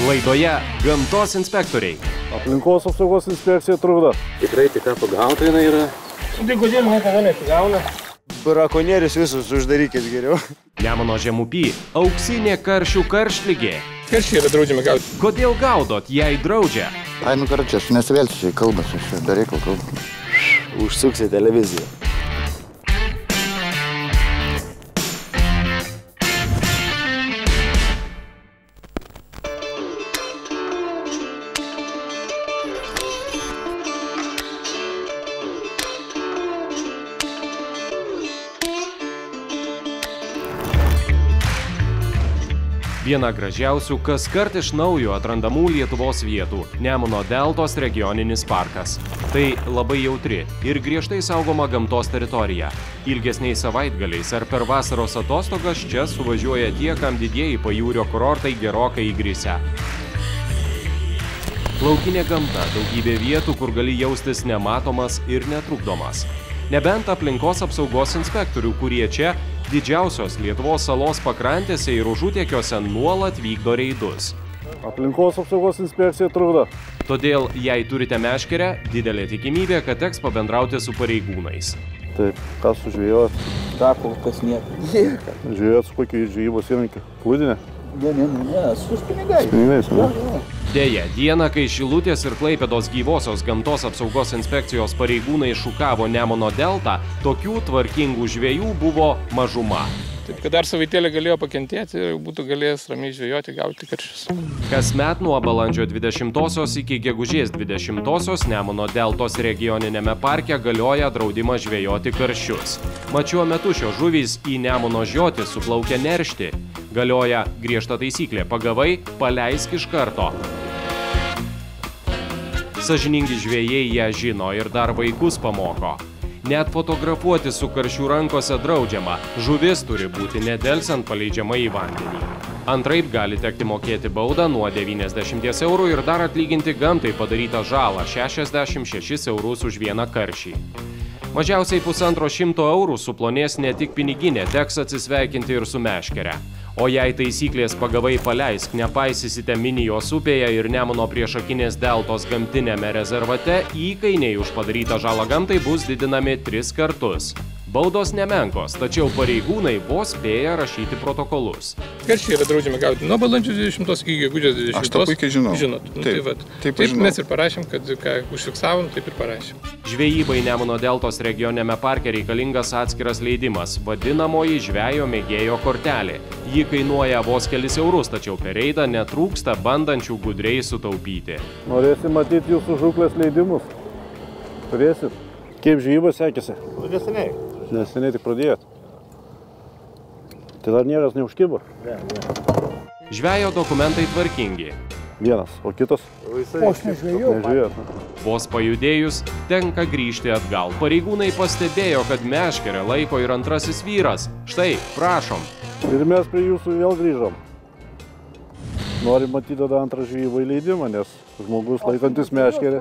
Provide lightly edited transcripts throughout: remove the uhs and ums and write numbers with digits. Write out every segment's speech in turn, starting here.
Laidoje Gamtos inspektoriai. Aplinkos apsaugos inspekcija trukdo. Tikrai tik ką pagauta jinai yra. Tai kodėl niekada nesigauna? Brakonierius visus uždarykit geriau. Nemuno žemupy auksinė karšių karštligė. Karšiai yra draudžiami gauti. Kodėl gaudot, jei draudžia? Ai, nu karočią, aš nesivelsiu čia į kalbas, aš čia be reikalo kalbu. Užsuksi televiziją. Viena gražiausių kaskart iš naujo atrandamų Lietuvos vietų – Nemuno deltos regioninis parkas. Tai labai jautri ir griežtai saugoma gamtos teritorija. Ilgesniais savaitgaliais ar per vasaros atostogas čia suvažiuoja tie, kam didieji pajūrio kurortai gerokai įgrisę. Laukinė gamta, daugybė vietų, kur gali jaustis nematomas ir netrukdomas. Nebent aplinkos apsaugos inspektorių, kurie čia didžiausios Lietuvos salos pakrantėse ir užutėkiuose nuolat vykdo reidus. Aplinkos apsaugos inspekcija trukdo. Todėl, jei turite meškerę, didelė tikimybė, kad teks pabendrauti su pareigūnais. Taip, kas sužvėjot? Tako, kas nieko. Žvėjot su kokiu žvejybos įrankiu? Plūdinė? Ne, su pinigais. Pinigais, ne? Deja, dieną, kai Šilutės ir Klaipėdos gyvosios gamtos apsaugos inspekcijos pareigūnai šukavo Nemuno deltą, tokių tvarkingų žvejų buvo mažuma. Taip, kad dar savaitėlę galėjo pakentėti ir būtų galėjęs ramiai žvejoti, gauti karšius. Kasmet nuo balandžio 20-osios iki gegužės 20-osios Nemuno deltos regioninėme parke galioja draudimas žvejoti karšius. Mat šiuo metu šios žuvys į Nemuno žiotį suplaukia neršti. Galioja griežta taisyklė – pagavai, paleisk iš karto. Sąžiningi žvejai ją žino ir dar vaikus pamoko. Net fotografuoti su karšių rankose draudžiama, žuvis turi būti nedelsiant paleidžiama į vandenį. Antraip gali tekti mokėti baudą nuo 90 eurų ir dar atlyginti gamtai padarytą žalą 66 eurus už vieną karšį. Mažiausiai 150 eurų suplonės ne tik piniginė, teks atsisveikinti ir su meškere. O jei taisyklės pagavai paleisk, nepaisysite Minijos upėje ir Nemuno priešakinės deltos gamtinėme rezervate, įkainiai už padarytą žalą gamtai bus didinami 3 kartus. Baudos nemenkos, tačiau pareigūnai vos spėja rašyti protokolus. Karšiai yra draudžiami gauti nuo balandžio 20 iki gegužės 20. Aš tą puikiai žinau. Žinot, Taip mes ir parašėm, kad ką užfiksavom, taip ir parašėm. Žvejybai Nemuno deltos regioniame parke reikalingas atskiras leidimas, vadinamoji žvejo mėgėjo kortelė. Ji kainuoja vos kelis eurus, tačiau per reidą netrūksta bandančių gudriai sutaupyti. Norėsi matyti jūsų žūklės leidimus? Turėsit? Kaip žvejybos sekėsi? Neseniai. Neseniai tik pradėjot. Tai dar niekas neužkibo? Ne. Žvejo dokumentai tvarkingi. Vienas, o kitas? Aš Nežvėjot. Vos pajudėjus, tenka grįžti atgal. Pareigūnai pastebėjo, kad meškerę laiko ir antrasis vyras. Štai, prašom. Ir mes prie jūsų vėl grįžom. Norim matyti tada antrą žvejybą leidimą, nes žmogus laikantis meškerę.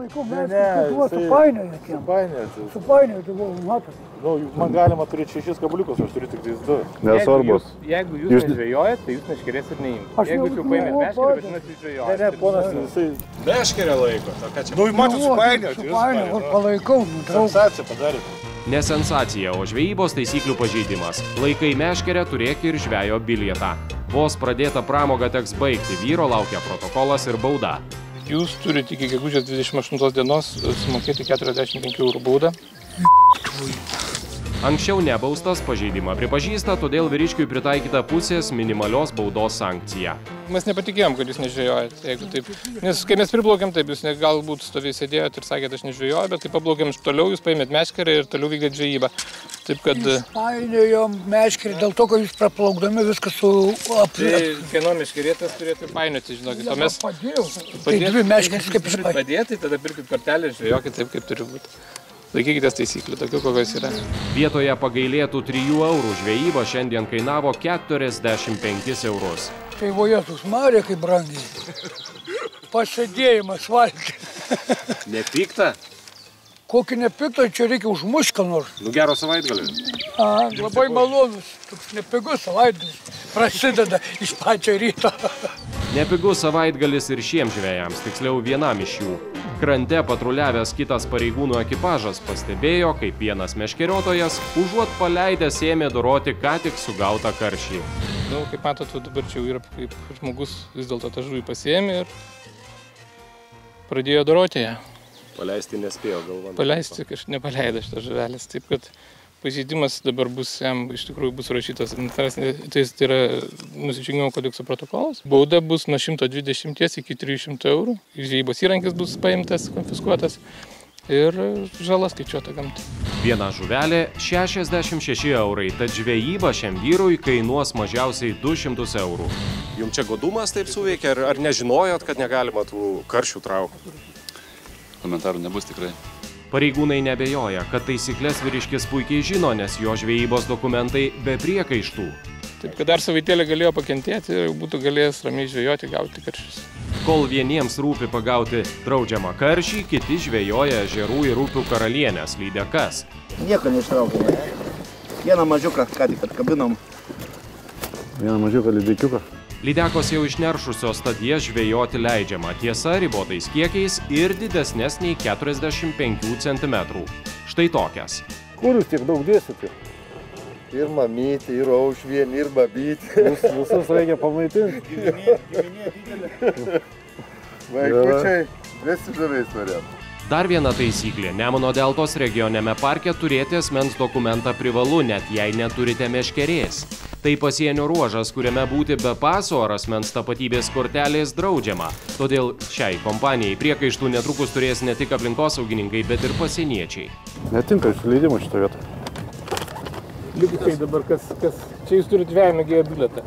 Supainiojate, matot. Man galima turėti 6 kabliukus, aš turiu tik 2. Nesvarbus. Jeigu jūs nežvejojat, tai jūs meškerės ir neimti. Jeigu jūs jau paėmėt meškerę, vadinasi žvejojat. Ne, ponas, jisai... Meškerę laiko, o ką čia? Nu, matot, supainiojat. Supainiojau, palaikau. Sensaciją padarėte. Ne sensacija, o žvejybos taisyklių pažeidimas. Laikai meškerę, turėk ir žvejo bilietą. Vos pradėta pramoga teks baigti, vyro laukia protokolas ir bauda. Jūs turite iki gegužės 28 dienos sumokėti 45 eurų baudą. Anksčiau nebaustas pažeidimą pripažįsta, todėl vyriškiui pritaikyta pusės minimalios baudos sankcija. Mes nepatikėjom, kad jūs nežvejojat, jeigu taip. Nes kai mes priplaukėm, taip jūs galbūt stoviai sėdėjot ir sakėt, aš nežvejoju, bet kai paplaukėm toliau, jūs paėmėt meškerę ir toliau vykdėt žvejybą. Taip kad... Painiojom meškerį dėl to, kad jūs praplaukdami viskas su... Tai kieno meškerėtas turėtų painioti, žinokit. O mes... Padėjau. Tai dvi meškeris kaip išpainioti. Padėti, tada pirkit kortelę ir žvejokit taip, kaip turi būti. Laikykitės taisyklių, tokių kokios yra. Vietoje pagailėtų 3 eurų žvejyba šiandien kainavo 45 eurus. Tai vojetus marė kaip brangiai. Pasėdėjimas valgyti. Nepykta? Kokį nepiktą, čia reikia užmušti ką nors. Nu gero savaitgalį. Labai malonus, toks nepigus savaitgalis. Prasideda iš pačio ryto. Nepigus savaitgalis ir šiems žvejams, tiksliau vienam iš jų. Krante patruliavęs kitas pareigūnų ekipažas pastebėjo, kaip vienas meškeriotojas užuot paleidęs ėmė doroti ką tik sugautą karšį. Kaip matot, dabar čia jau yra, kaip žmogus vis dėlto tą žuvį pasiėmė ir pradėjo doroti ją. Paleisti nespėjo galvą. Paleisti, kažkaip nepaleido šitas žuvelis, taip kad pažeidimas dabar bus, jam iš tikrųjų bus rašytas, tai yra nusižengimo kodekso protokolas. Bauda bus nuo 120 iki 300 eurų, žvejybos įrankis bus paimtas, konfiskuotas ir žala skaičiuota gamtai. Viena žuvelė 66 eurai, tad žvejyba šiam vyrui kainuos mažiausiai 200 eurų. Jums čia godumas taip suveikia, ar nežinojot, kad negalima tų karšių traukti? Komentarų nebus tikrai. Pareigūnai nebejoja, kad taisyklės vyriškis puikiai žino, nes jo žvejybos dokumentai be priekaištų. Taip, kad dar savaitėlę galėjo pakentėti ir būtų galėjęs ramiai žvejoti, gauti karšius. Kol vieniems rūpi pagauti draudžiamą karšį, kiti žvejoja ežerų ir upių karalienės lydekas. Nieko neištraukėme. Vieną mažiuką, ką tik atkabinom. Vieną mažiuką lydekiuką. Lydekos jau išneršusios, tad jas žvejoti leidžiama, tiesa ribotais kiekiais ir didesnės nei 45 cm. Štai tokias. Kur jūs tiek daug dėsite? Ir mamytė, ir aušvienė, ir babytė. Visus reikia pamaitinti. Giminė didelė. Vaikučiai, visi žuviais norėjom. Dar viena taisyklė. Nemuno deltos regioniame parke turėti asmens dokumentą privalu, net jei neturite meškerės. Tai pasienio ruožas, kuriame būti be paso ar asmens tapatybės kortelės draudžiama. Todėl šiai kompanijai priekaištų netrukus turės ne tik aplinkosaugininkai, bet ir pasieniečiai. Netinka jūsų leidimo šitą vietą. Likusiai dabar, čia jūs turite žvejų mėgėjo bilietą.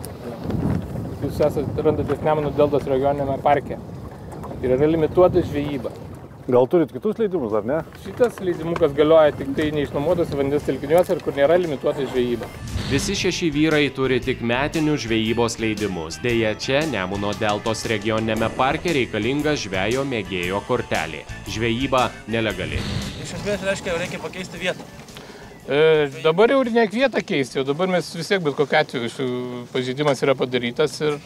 Jūs randatės Nemuno deltos regioniniame parke. Ir yra limituota žvejyba. Gal turit kitus leidimus, ar ne? Šitas leidimukas galioja tik tai neišnuomotas vandens telkiniuose ir kur nėra limituota žvejyba. Visi 6 vyrai turi tik metinius žvejybos leidimus. Deja, čia Nemuno deltos regioniniame parke reikalinga žvejo mėgėjo kortelė. Žvejyba nelegali. Iš esmės reiškia, reikia pakeisti vietą. Dabar jau ir ne vietą keisti, o dabar mes vis tiek bet kokiu atveju pažeidimas yra padarytas ir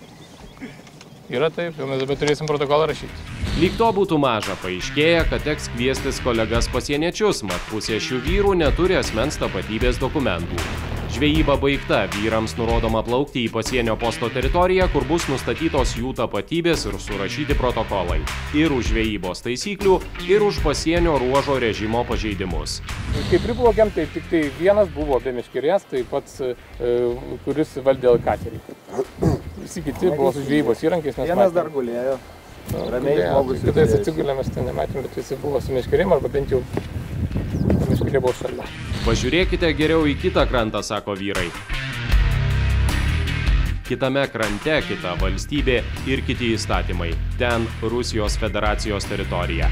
yra taip, jau mes dabar turėsim protokolą rašyti. Lyg to būtų maža, paaiškėja, kad teks kviestis kolegas pasieniečius, mat pusė šių vyrų neturi asmens tapatybės dokumentų. Žvejyba baigta, vyrams nurodoma plaukti į pasienio posto teritoriją, kur bus nustatytos jų tapatybės ir surašyti protokolai. Ir už žvejybos taisyklių, ir už pasienio ruožo režimo pažeidimus. Kai priplaukėm, tai tik tai vienas buvo be meškerės, tai pats, kuris valdė katerį. Visi kiti buvo su žvejybos įrankiais. Vienas dar gulėjo. Ramiai žmogus. Kitais atsigulėm, mes ten nematėm, bet visi buvo su meškerėm, arba bent jau meškerė buvo šalia. Pažiūrėkite geriau į kitą krantą, sako vyrai. Kitame krante kita valstybė ir kiti įstatymai. Ten Rusijos federacijos teritorija.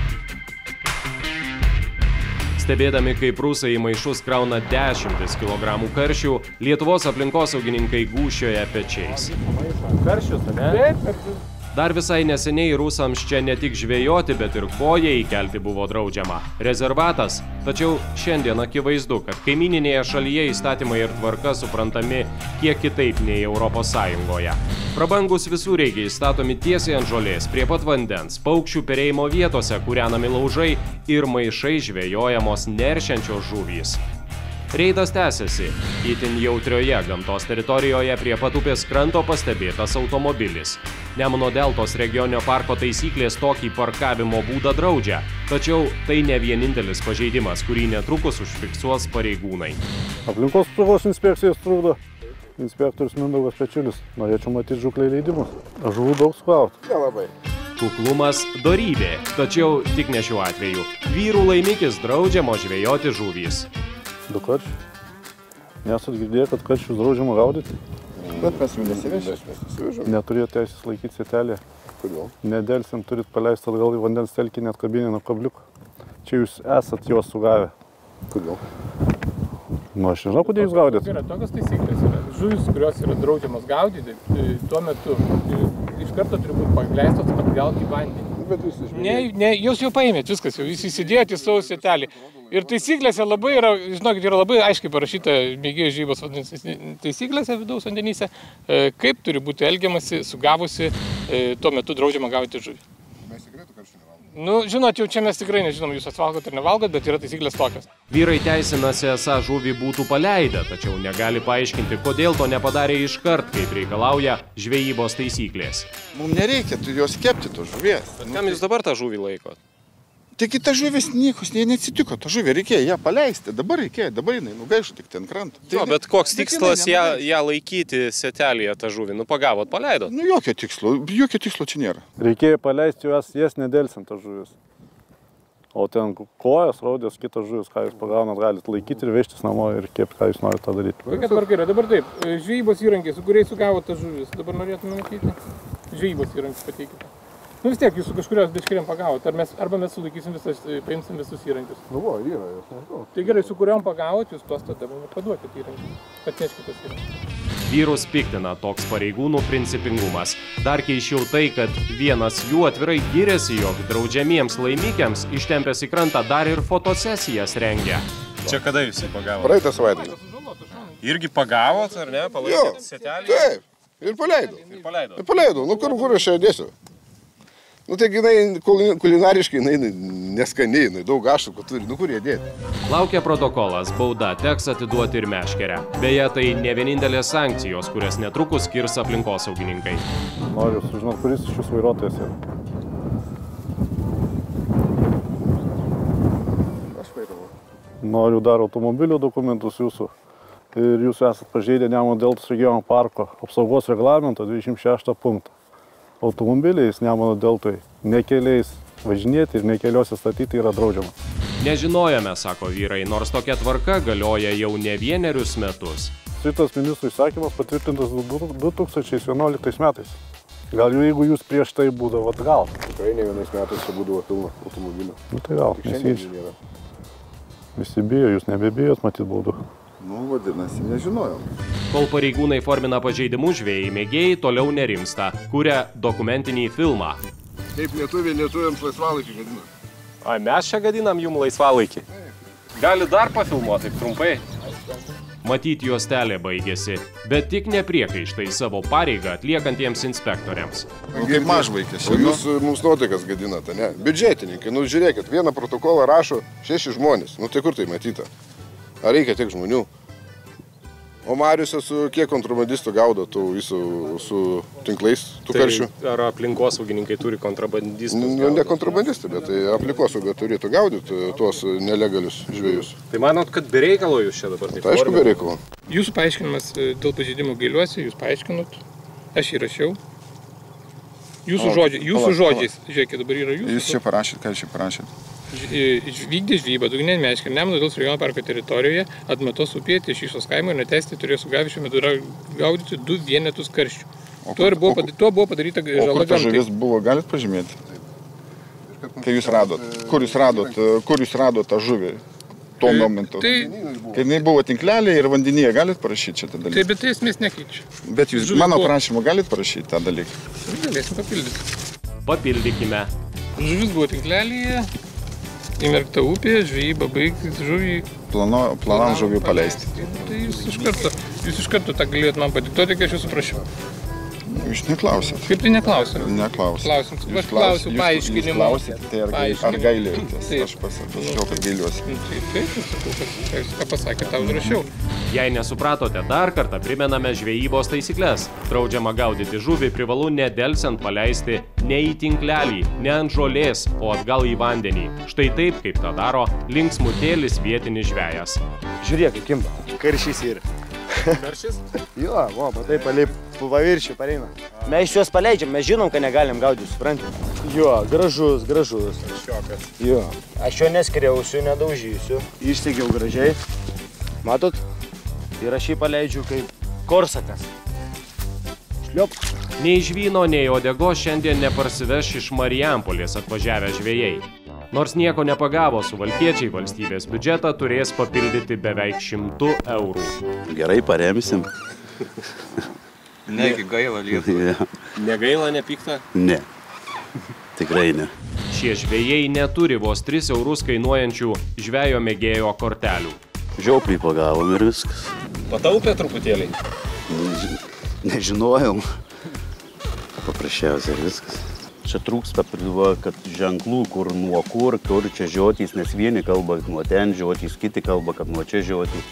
Stebėdami, kaip rusai į maišus krauna 10 kilogramų karšių, Lietuvos aplinkosaugininkai gūžčioja pečiais. Karšius, ne? Taip. Dar visai neseniai rusams čia ne tik žvejoti, bet ir koją įkelti buvo draudžiama. Rezervatas. Tačiau šiandien akivaizdu, kad kaimyninėje šalyje įstatymai ir tvarka suprantami kiek kitaip nei Europos Sąjungoje. Prabangus visureigiai statomi tiesiai ant žolės, prie pat vandens, paukščių perėjimo vietose kūrenami laužai ir maišai žvejojamos neršiančios žuvys. Reidas tęsiasi. Itin jautrioje gamtos teritorijoje prie pat upės kranto pastebėtas automobilis. Nemuno deltos regioninio parko taisyklės tokį parkavimo būdą draudžia, tačiau tai ne vienintelis pažeidimas, kurį netrukus užfiksuos pareigūnai. Aplinkos apsaugos inspekcijos trukdo. Inspektorius Mindaugas Pečiulis. Norėčiau matyti žūklei leidimus. Žuvų daug sugauti. Nelabai. Kuklumas – dorybė, tačiau tik ne šiuo atveju. Vyrų laimikis draudžiamo žvejoti žuvys. Du karšiai. Nesat girdėję, kad karšius draudžiama gaudyti? Bet mes jų nesivežėm. Neturėjot teisės laikyti sietelėje. Kodėl? Nedelsiant turit paleisti atgal į vandens telkinį atkabinę nuo kabliuko. Čia jūs esat juos sugavę. Kodėl? Nu, aš nežinau, kodėl jūs gaudėt. Yra tokios taisyklės. Žuvys, kurios yra draudžiamos gaudyti, tuo metu iš karto turi būti paleistos atgal į vandenį. Ne, jūs jau paėmėt viskas, jūs įsidėjot į savo sietelį. Ir taisyklėse labai yra, žinokit, yra labai aiškiai parašyta mėgėjų žvejybos taisyklėse vidaus vandenyse, kaip turi būti elgiamasi, sugavusi tuo metu draudžiama gauti žuvį. Nu, žinot, jau čia mes tikrai nežinom, jūs atvalgot ar nevalgot, bet yra taisyklės tokios. Vyrai teisinasi, esą žuvį būtų paleidę, tačiau negali paaiškinti, kodėl to nepadarė iškart, kaip reikalauja žvejybos taisyklės. Mums nereikia jos kepti, to žuvies. Bet kam jūs dabar tą žuvį laikot? Taigi ta žuvis niekas neatsitiko, ta žuvė reikėjo ją paleisti, dabar jinai nugaišo tik ten krantą. Jo, bet koks tikslas ją laikyti setelėje tą žuvį? Nu pagavot, paleidot? Nu jokio tikslo čia nėra. Reikėjo paleisti jas nedelsint tas žuvis. O ten kojas, raudės, kitas žuvis, ką jūs pagaunat, galite laikyti ir vežtis namo ir kepti, ką jūs norite tą daryti. Kokia tvarka yra? Dabar taip, žvejybos įrankiai, su kuriais sugavot tas žuvis, dabar norėtume matyti? Žvejybos įrankiai pateikite. Nu vis tiek, jūs su kažkurios deškiriam pagavot, arba mes sulaikysim visas, paimsim visus įrankius. Nu, yra, jos nežinau. Tai gerai, su kuriuom pagavot, jūs tuos tada paduokit įrankius, atneškit tas įrankius. Vyrus piktina toks pareigūnų principingumas. Dar keisčiau tai, kad vienas jų atvirai giriasi, jog draudžiamiems laimikiams ištempęs į krantą dar ir fotosesijas rengia. Čia kada jūs jį pagavot? Praeitą savaitgalį. Irgi pagavot, ar ne? Palaikėt setelį? Taip, ir paleidau. Nu kur aš ją dėsiu? Nu tai jinai kulinariškai neskaniai, daug ašakų turi, nu kur jie dėti. Laukia protokolas, bauda, teks atiduoti ir meškerę. Beje, tai ne vienintelės sankcijos, kurias netrukus skirs aplinkosaugininkai. Noriu sužinoti, kuris šis vairuotojas yra. Aš vairavau. Noriu dar automobilių dokumentus jūsų. Ir jūs esat pažeidę Nemuno deltos regiono parko apsaugos reglamento 26 punktą. Automobiliais Nemuno deltoj nekeliais važinėti ir nekeliuose statyti yra draudžiama. Nežinojome, sako vyrai, nors tokia tvarka galioja jau ne vienerius metus. Šitas ministrų įsakymas patvirtintas 2011 metais. Gal jeigu jūs prieš tai būdavot, gal? Tikrai ne vienais metais čia būdavo pilna automobilių. Nu tai gal, visi bijo, jūs nebebijot matyti baudų. Nu, vadinasi, nežinojom. Kol pareigūnai formina pažeidimus, žvejai mėgėjai toliau nerimsta, kuria dokumentinį filmą. Kaip lietuviams laisvalaikį gadina. Ai, mes čia gadinam jum laisvalaikį. Gali dar pafilmuoti, taip trumpai. Matyt, juostelė baigėsi, bet tik nepriekaištai savo pareigą atliekantiems inspektoriams. Kaip mažvaikės. O jūs mums nuotaikas gadinate, ne? Biudžetininkai, nu žiūrėkit, vieną protokolą rašo 6 žmonės. Nu tai kur tai matyta? Ar reikia tiek žmonių? O Mariuose su kiek kontrabandistų gaudo su tinklais, tų karšių? Ar aplinkosaugininkai turi kontrabandistus? Ne kontrabandistai, bet tai aplinkosauga turėtų gaudyti tuos nelegalius žvejus. Tai manot, kad be reikalo jūs čia dabar taip? Tai aišku, be reikalo. Jūsų paaiškinimas dėl pažeidimų gailiuose, jūs paaiškinot, aš įrašiau. Jūsų žodžiais, žiūrėkit, dabar yra jūsų. Jūs čia parašėt, ką jūs čia parašėt? Vykdė žvejybą dugniniame meškere Nemuno deltos regiono parko teritorijoje Atmatos upėje ties Šyšos kaimo ir neteisėtai turėjo sugavę šiuo metu gaudyti 2 vienetus karščių. Tuo buvo padaryta žala gamtai. O kur ta žuvis buvo, galit pažymėti? Kai jūs radot? Kur jūs radot tą žuvį tuo momentu? Kai jinai buvo tinklelė ir vandenyje, galit parašyti šitą dalyką? Taip, bet tai esmės nekeičia. Bet jūs mano prašymu galit parašyti tą dalyką? Galėsim papildyti. Papildykime. Žuvis buvo tinklelėje. Įmerkta upė, žvejyba baigti, žuvį... Planam žuvį paleisti. Tai jūs iš karto tą galėjot man padiktuoti, kai aš jūsų prašiau. Jūs neklausėt. Kaip tai neklausėt? Neklausėt. Aš klausiu paaiškinimo. Jūs klausėt, tai ar gailėjotės? Aš pasakiau, kad gailiuosi. Taip, sakau, ką pasakė, tau rašiau. Jei nesupratote, dar kartą primename žvejybos taisyklės. Draudžiama gaudyti žuvį privalu nedelsiant paleisti ne į tinklelį, ne ant žolės, o atgal į vandenį. Štai taip, kaip tą daro linksmutėlis vietinis žvejas. Žiūrėk, kaip kimba. Karšys yra. Karšys? Jo, matai, palei paviršių pareina. Mes juos paleidžiam, mes žinom, kad negalim gaudyti, suprantate? Jo, gražus. Šiokas. Jo. Aš jo neskriausiu, nedaužysiu. Išsegiau gražiai. Matot? Ir aš jį paleidžiu kaip korsakas. Šliop. Nei žvyno, nei odego šiandien neparsiveš iš Marijampolės atvažiavę žvejai. Nors nieko nepagavo, suvalkiečiai valstybės biudžetą turės papildyti beveik 100 eurų. Gerai, paremsim. Negi gaila Lietuvai. Negaila, nepykta? Ne. Tikrai ne. Šie žvejai neturi vos 3 eurus kainuojančių žvejo mėgėjo kortelių. Žioplį pagavom ir viskas. Pataupė truputėlį? Nežinojom. Paprasčiausiai viskas. Čia trūksta, kad ženklų, kur nuo kur čia žiotys, nes vieni kalba nuo ten žiotys, kiti kalba, kad nuo čia žiotys.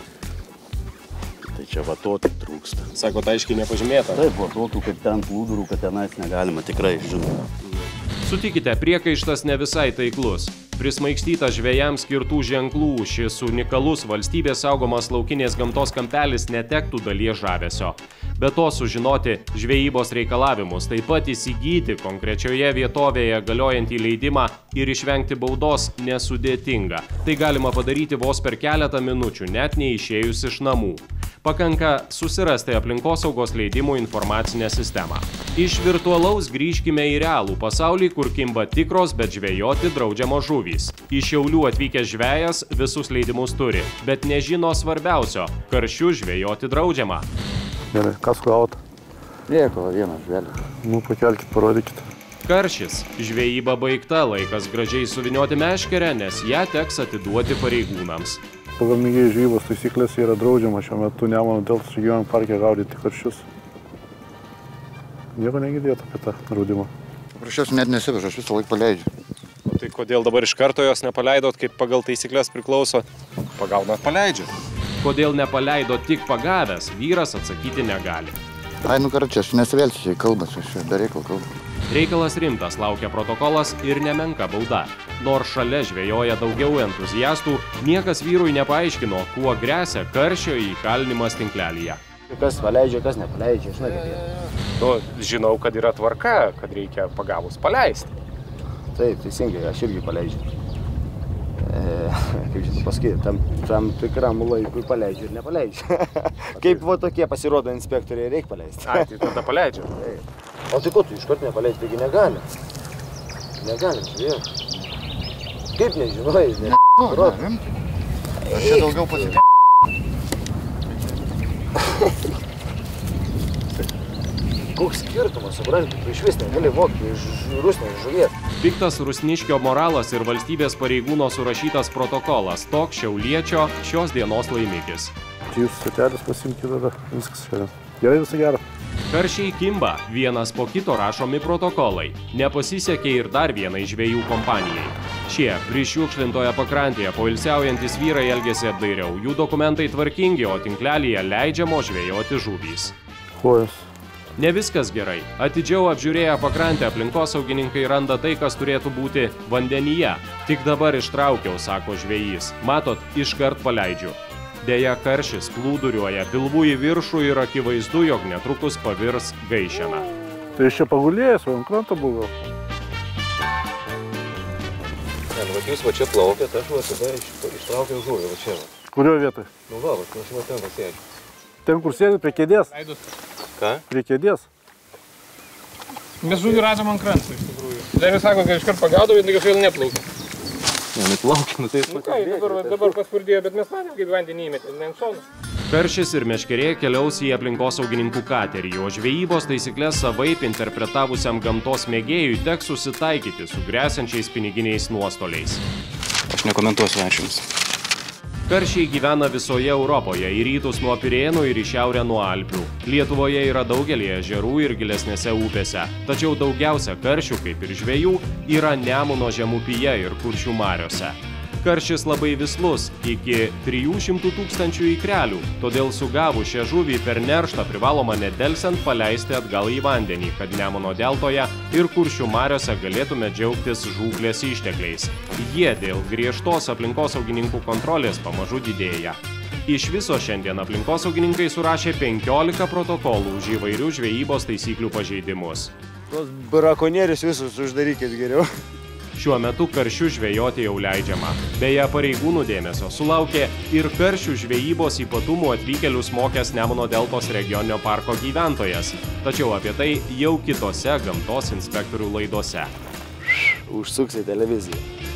Tai čia va to tik trūksta. Sakot, aiškiai nepažymėta? Taip, va to, kaip ten plūdurų, kad tenais negalima, tikrai žinoma. Sutikite, priekaištas ne visai taiklus. Prismaigstytas žvejams skirtų ženklų, šis unikalus valstybės saugomas laukinės gamtos kampelis netektų dalies žavesio. Be to sužinoti žvejybos reikalavimus, taip pat įsigyti konkrečioje vietovėje galiojantį leidimą ir išvengti baudos nesudėtinga. Tai galima padaryti vos per keletą minučių, net neišėjus iš namų. Pakanka susirasti aplinkosaugos leidimų informacinę sistemą. Iš virtualaus grįžkime į realų pasaulį, kur kimba tikros, bet žvejoti draudžiamos žuvys. Iš Šiaulių atvykęs žvejas visus leidimus turi, bet nežino svarbiausio – karšiu žvejoti draudžiama. Gerai, kas gauta? Nieko, vienas žvelis. Nu, pakelkit, parodykit. Karšis. Žvejyba baigta, laikas gražiai suvinioti meškerę, nes ją teks atiduoti pareigūnams. Pagal mėgėjų žvejybos taisyklės yra draudžiama šiuo metu Nemuno deltos regioniniame parke gaudyti karšius. Nieko negirdėt apie tą draudimą. Paprasčiausiai net nesivežu, aš visą laiką paleidžiu. Tai kodėl dabar iš karto jos nepaleidot, kaip pagal taisyklės priklauso? Pagaunat, paleidžiu. Kodėl nepaleido tik pagavęs, vyras atsakyti negali. Ai, nu karai, čia aš nesivelsiu, jei kalbas, aš dar reikalą kalbu. Reikalas rimtas, laukia protokolas ir nemenka bauda. Nors šalia žvejoja daugiau entuziastų, niekas vyrui nepaaiškino, kuo gresia karšio įkalinimas tinklelyje. Kas paleidžia, kas nepaleidžia, žinai kaip jie. Nu, žinau, kad yra tvarka, kad reikia pagavus paleisti. Taip, teisingai, aš irgi paleidžiu. Kaip šitą pasakyti, tam tikram laikui paleidžiu ir nepaleidžiu. Kaip va tokie pasirodo inspektoriai, reikia paleisti. Ai, tai tada paleidžiu. O tai ko tu iš karto nepaleidži, taigi negalim. Negalim, žiūrėjau. Kaip nežinojai, ne? Aš čia daugiau pasitikėjau. Koks skirtumas, supranti, tu iš vis negali vogti iš rusnės žuvies. Piktas rusniškio moralas ir valstybės pareigūno surašytas protokolas. Toks šiauliečio šios dienos laimikis. Čia jūsų stotelės pasimkite tada, viskas šiandien. Gerai, visą gerą. Karšiai kimba, vienas po kito rašomi protokolai. Nepasisekė ir dar vienai žvejų kompanijai. Šie prišiukšlintoje pakrantėje poilsiaujantis vyrai elgėsi apdairiau. Jų dokumentai tvarkingi, o tinklelyje leidžiamo žvejoti žuvys. Kojas. Ne viskas gerai. Atidžiau apžiūrėję pakrantę aplinkosaugininkai randa tai, kas turėtų būti vandenyje. Tik dabar ištraukiau, sako žvejys. Matot, iškart paleidžiu. Deja, karšis plūduriuoja pilvų į viršų ir akivaizdu, jog netrukus pavirs gaišena. Tai iš čia pagulėjęs, ant kranto buvo. Ne, nu, jūs va čia plaukėt, aš va tada ištraukiau žuvį, va čia va. Kurioje vietoje? Nu va, aš va ten pasėdžiu. Ten, kur sėdi prie kėdės? Ką? Prie kėdės. Mes žuvį radom ant kranto, iš tikrųjų. Dar vis sako, kad iškart pagaudavo, bet kažkaip neplaukė. Ne, neplaukė, nu tai... Nu ką, dabar paspurdėjo, bet mes matėm, kaip vandenį įmetė, ne ant šono. Karšis ir meškerė keliaus į aplinkosaugininkų katerį, o žvejybos taisyklės savaip interpretavusiam gamtos mėgėjui teks susitaikyti su gresiančiais piniginiais nuostoliais. Aš nekomentuosiu, ačiū Jums. Karšiai gyvena visoje Europoje, į rytus nuo Pirėnų ir į šiaurę nuo Alpių. Lietuvoje yra daugelį ežerų ir gilesnėse upėse. Tačiau daugiausia karšių, kaip ir žvejų, yra Nemuno žemupyje ir Kuršių mariose. Karšis labai vislus, iki 300 000 ikrelių, todėl sugavus šią žuvį per nerštą privaloma nedelsiant paleisti atgal į vandenį, kad Nemuno deltoje ir Kuršių mariose galėtume džiaugtis žūklės ištekliais. Jie dėl griežtos aplinkosaugininkų kontrolės pamažu didėja. Iš viso šiandien aplinkosaugininkai surašė 15 protokolų už įvairių žvejybos taisyklių pažeidimus. Tos brakonierius visus uždarykit geriau. Šiuo metu karšių žvejoti jau leidžiama. Beje, pareigūnų dėmesio sulaukė ir karšių žvejybos ypatumų atvykėlius mokęs Nemuno deltos regioninio parko gyventojas. Tačiau apie tai jau kitose gamtos inspektorių laidose. Užsuks į televiziją.